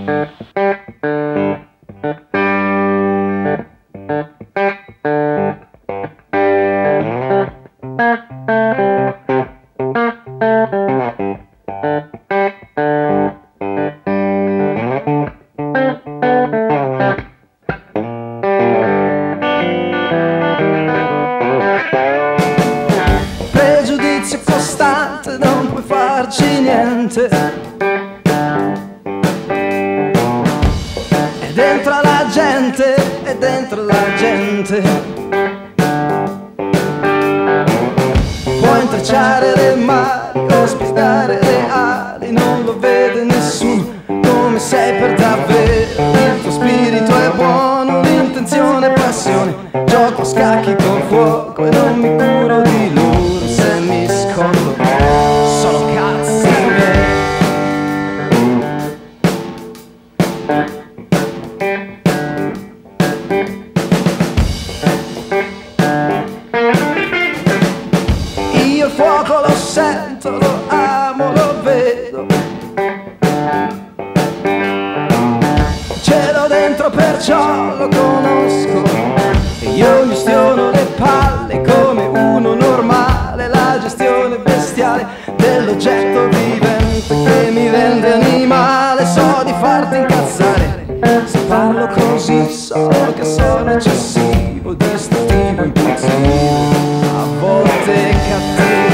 Pregiudizio costante, non puoi farci niente. È dentro la gente, è dentro la gente. Puoi intrecciare le mani, ospitare le ali, non lo vede nessuno come sei per davvero. Il tuo spirito è buono, l'intenzione è passione. Gioco a scacchi col fuoco e non mi curo di loro. Se mi scondo sono cazzi miei. Io il fuoco lo sento, lo amo, lo vedo. Ce l'ho dentro perciò lo conosco. E io mi stiono le palle come uno normale. La gestione bestiale dell'oggetto vivente che mi rende animale. So di farti incazzare, se parlo così so che sono eccessivo, distruttivo, impulsivo, a volte cattivo.